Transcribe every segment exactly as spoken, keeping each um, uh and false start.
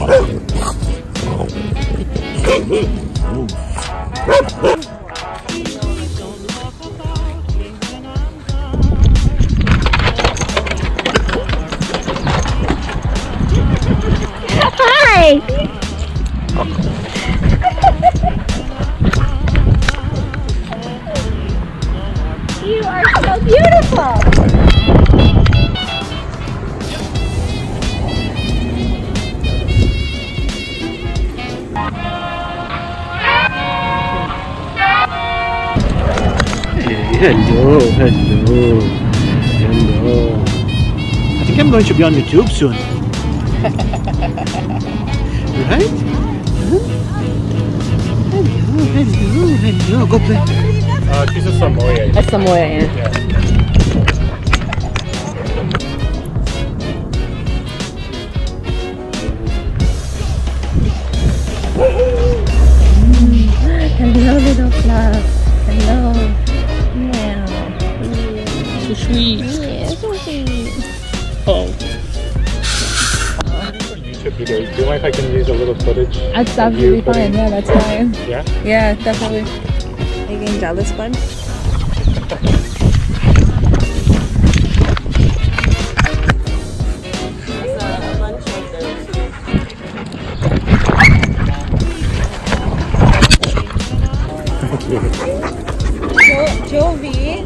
Hi! You are so beautiful! Hello, hello, hello. I think I'm going to be on YouTube soon. Right? Huh? Hello, hello, hello. Go play. Uh, she's a Samoyed. A Samoyed, yeah. Yeah. Hello, little fluff. Hello. Meow. So sweet. Yeah, so sweet. Oh. YouTube video. Do you mind if I can use a little footage? That's of you absolutely fine. putting- Yeah, that's fine. Yeah? Yeah, definitely. Are you getting jealous, bud? Jovi.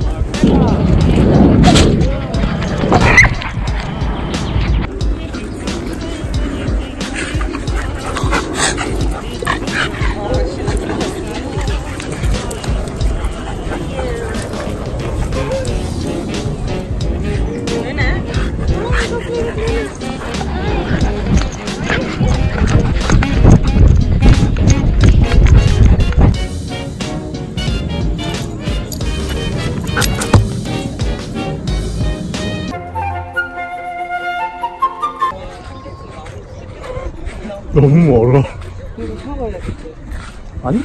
너무 멀어. 아니?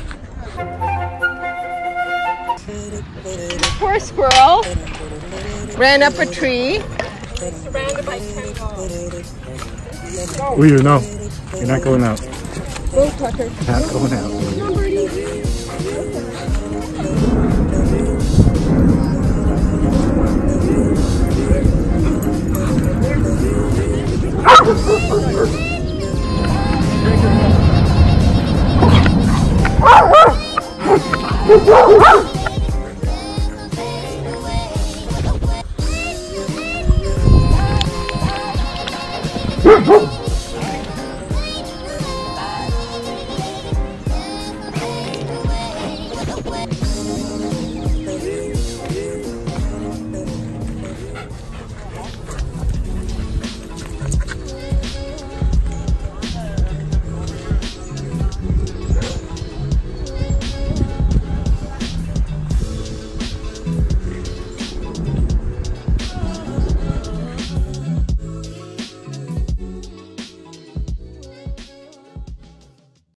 Poor squirrel ran up a tree. Uyu, no. You're not going out. Go, Tucker. Not going out. Woo!